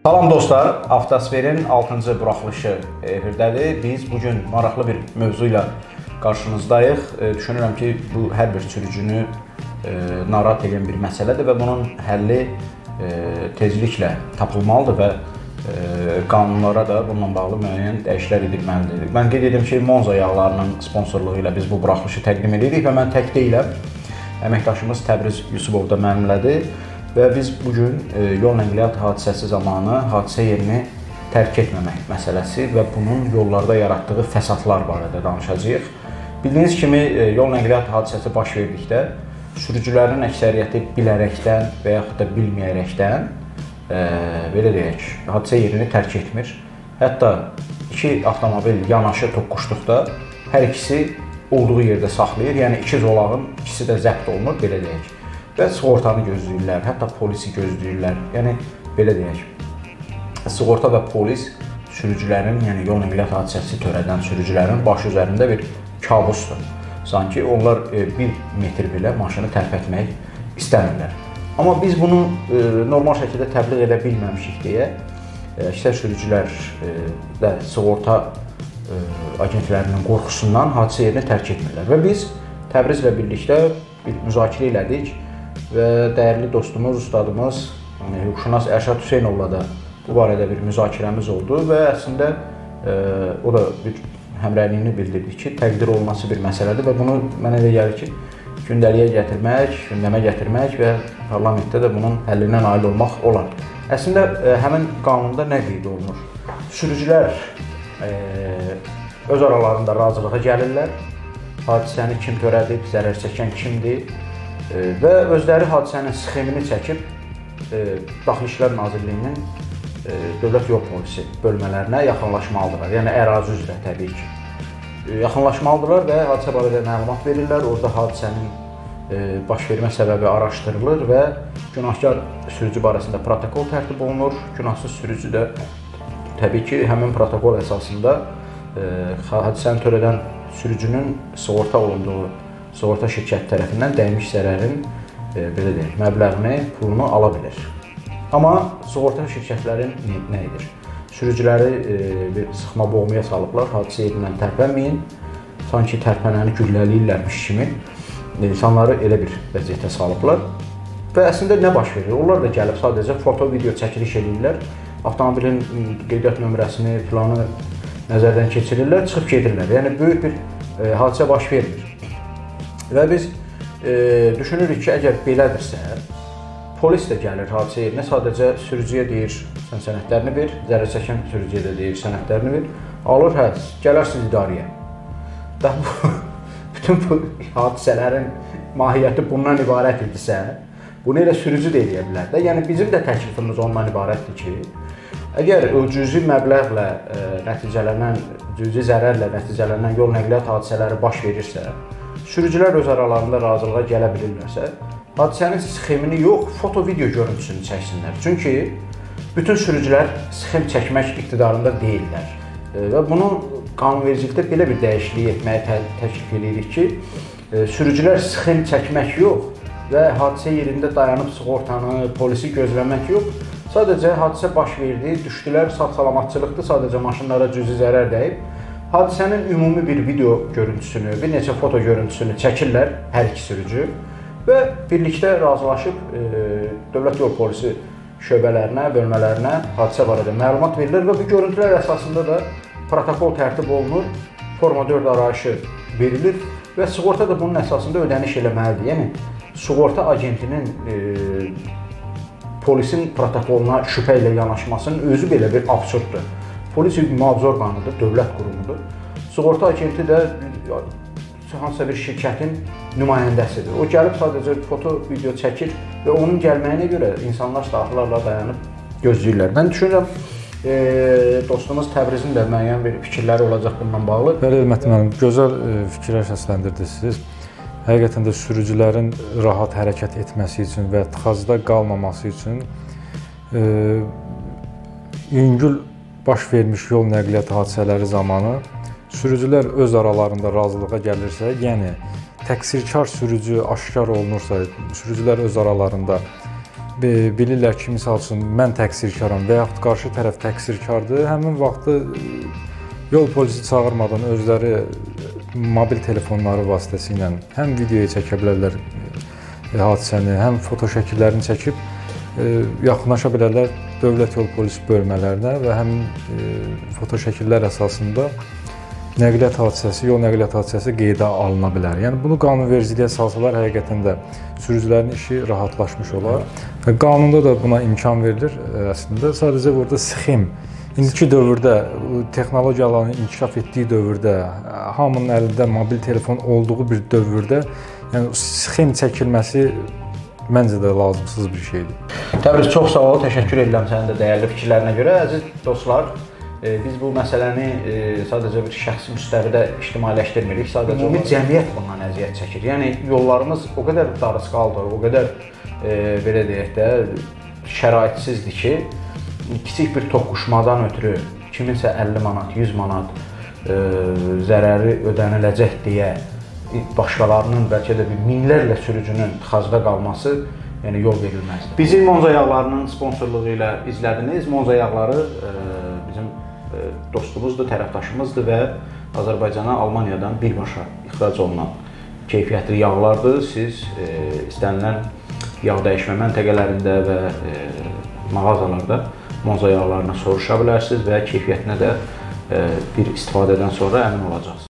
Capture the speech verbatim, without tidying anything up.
Salam dostlar, Avtosferin altıncı buraxılışı efirdədir. Biz bugün maraqlı bir mövzu ilə qarşınızdayıq. Düşünürəm ki, bu hər bir sürücünü narahat edən bir məsələdir və bunun həlli tezliklə tapılmalıdır və qanunlara da bununla bağlı müəyyən dəyişikliklər edilməlidir. Mən qeyd edim ki, Monza yağlarının sponsorluğu ilə biz bu buraxılışı təqdim edirik və mən tək deyiləm. Əməkdaşımız Təbriz Yusubov da mənimlədir. Və biz bugün yol nəqliyyat hadisəsi zamanı hadisə yerini tərk etməmək məsələsi və bunun yollarda yaratdığı fəsadlar barədə danışacağıq. Bildiyiniz kimi, yol nəqliyyat hadisəsi baş verdikdə sürücülərin əksəriyyəti bilərəkdən və yaxud da bilməyərəkdən belə deyək, hadisə yerini tərk etmir. Hətta iki avtomobil yanaşı toqquşduqda hər ikisi olduğu yerdə saxlayır, yəni iki zolağın ikisi də zəbt olunur, belə deyək. Və sığortanı gözləyirlər, hətta polisi gözləyirlər. Yəni, belə deyək, sığorta və polis sürücülərin, yəni yol nəqliyyat hadisəsi törədən sürücülərin başı üzərində bir kabusdur. Sanki onlar bir metr belə maşını tərpətmək istəmirlər. Amma biz bunu normal şəkildə təbliğ edə bilməmişik deyə əksər sürücülər də sığorta agentlərinin qorxusundan hadisə yerini tərk etmirlər. Və biz Təbrizlə birlikdə bir müzakirə elədik və dəyərli dostumuz, ustadımız, hüquqşünas Ərşad Hüseynovla da bu barədə bir müzakirəmiz oldu və əslində o da bir həmrəyliyini bildirdi ki, təqdir olunması bir məsələdir və bunu mənə elə gəlir ki, gündəliyə gətirmək, gündəmə gətirmək və parlamentdə də bunun həllinə nail olmaq olar. Əslində, həmin qanunda nə qeyd olunur? Sürücülər öz aralarında razılığa gəlirlər, hadisəni kim törədib, zərər çəkən kimdir və özləri hadisənin sxemini çəkib Daxili İşlər Nazirliyinin Dövlət Yol Polisi bölmələrinə yaxınlaşmalıdırlar, yəni ərazi üzrə təbii ki. Yaxınlaşmalıdırlar və hadisə barədə məlumat verirlər, orada hadisənin baş vermə səbəbi araşdırılır və günahkar sürücü barəsində protokol tərtib olunur. Günahsız sürücü də təbii ki, həmin protokol əsasında hadisəni törədən sürücünün sığorta olunduğu sığorta şirkəti tərəfindən dəymiş zərərin belə deyək, məbləğini, pulunu ala bilir. Amma sığorta şirkətlərin nə edir? Sürücüləri bir sıxma boğmaya salıblar, hadisə yerindən tərpənməyin, sanki tərpənəni gülləliyirlərmiş kimi insanları elə bir vəziyyətə salıblar. Və əslində nə baş verir? Onlar da gəlib sadəcə foto, video çəkiliş edirlər, avtomobilin qeydiyyat nömrəsini, planı nəzərdən keçirirlər, çıxıb gedirlər. Yəni, böyük bir hadisə baş vermir. Və biz e, düşünürük ki, əgər belədirsə, polis də gəlir hadisə yerinə, sadəcə sürücüyə deyir, sən sənədlərini ver, zərər çəkən sürücüyə də deyir, sənədlərini ver, alır, hə, gələrsiniz idarəyə. Və bu, bütün bu hadisələrin mahiyyəti bundan ibarət idisə, bunu elə sürücü də eləyə bilər də. Yəni, bizim də təklifimiz ondan ibarətdir ki, əgər o cüzi məbləğlə e, nəticələnən, cüzi zərərlə nəticələnən yol nəqliyyat hadisələri baş verirsə, sürücülər öz aralarında razılığa gələ bilirlərsə, hadisənin sxemini yox, foto-video görüntüsünü çəksinlər. Çünki bütün sürücülər sxem çəkmək iqtidarında deyirlər. Və bunu qanunvericilikdə belə bir dəyişiklik etməyə təklif edirik ki, sürücülər sxem çəkmək yox və hadisə yerində dayanıb sığortanı, polisi gözləmək yox, sadəcə hadisə baş verdi, düşdülər, sağ-salamatçılıqdır, sadəcə maşınlara cüzi zərər dəyib. Hadisənin ümumi bir video görüntüsünü, bir neçə foto görüntüsünü çəkirlər hər iki sürücü və birlikdə razılaşıb e, Dövlət Yol Polisi şöbələrinə, bölmələrinə hadisə barədə məlumat verirlər və bu görüntülər əsasında da protokol tərtib olunur, forma dörd arayışı verilir və sığorta da bunun əsasında ödəniş eləməlidir. Yəni, sığorta agentinin e, polisin protokoluna şübhə ilə yanaşmasının özü belə bir absurddur. Polis mühafizə orqanıdır, dövlət qurumudur. Sığorta agenti də hansısa bir şirkətin nümayəndəsidir. O gəlib sadəcə foto, video çəkir və onun gəlməyinə görə insanlar saatlarla dayanıb gözləyirlər. Mən düşünürəm, e, dostumuz Təbrizin də müəyyən bir fikirləri olacaq bununla bağlı. Bəli, Hörmətli müəllim, gözəl fikirlər səsləndirdiniz. Həqiqətən də sürücülərin rahat hərəkət etməsi üçün və tıxacda qalmaması üçün e, yüngül baş vermiş yol nəqliyyat hadisələri zamanı sürücülər öz aralarında razılığa gəlirsə, yəni təqsirkar sürücü aşkar olunursa, sürücülər öz aralarında bilirlər ki, misal üçün mən təqsirkaram və yaxud qarşı tərəf təqsirkardır, həmin vaxtı yol polisi çağırmadan özləri mobil telefonları vasitəsilə həm videoya çəkə bilərlər hadisəni, həm foto şəkillərini çəkib yaxınlaşa bilərlər dövlət yol polisi bölmələrinə və həmin foto şəkillər əsasında nəqliyyat hadisəsi, yol nəqliyyat hadisəsi qeydə alına bilər. Yəni bunu qanunvericiliyə salsalar həqiqətən də sürücülərin işi rahatlaşmış olar. Və qanunda da buna imkan verilir əslində. Sadəcə burada sxem, indiki dövrdə, texnologiyaların inkişaf etdiyi dövrdə, hamının əlində mobil telefon olduğu bir dövrdə, yəni sxem çəkilməsi məncə də lazımsız bir şeydir. Təbriz, çox sağ ol, təşəkkür edirəm sənin də dəyərli fikirlərinə görə. Əziz dostlar, biz bu məsələni sadəcə bir şəxsi müstəvidə ictimailəşdirmirik, sadəcə ümumi cəmiyyət bundan əziyyət çəkir. Yəni yollarımız o qədər darısqaldır, o qədər belə deyək də şəraitsizddir ki, kiçik bir toqquşmadan ötürü kiminsə əlli manat, yüz manat zərəri ödəniləcək deyə başqalarının, bəlkə də bir minlərlə sürücünün tıxacda qalması yəni yol verilməzdir. Bizi Monza yağlarının sponsorluğu ilə izlədiniz. Monza yağları bizim dostumuzdur, tərəfdaşımızdır və Azərbaycana Almaniyadan birbaşa ixrac olunan keyfiyyətli yağlardır. Siz istənilən yağ dəyişmə məntəqələrində və mağazalarda Monza yağlarını soruşa bilərsiniz və keyfiyyətinə də bir istifadədən sonra əmin olacaqsınız.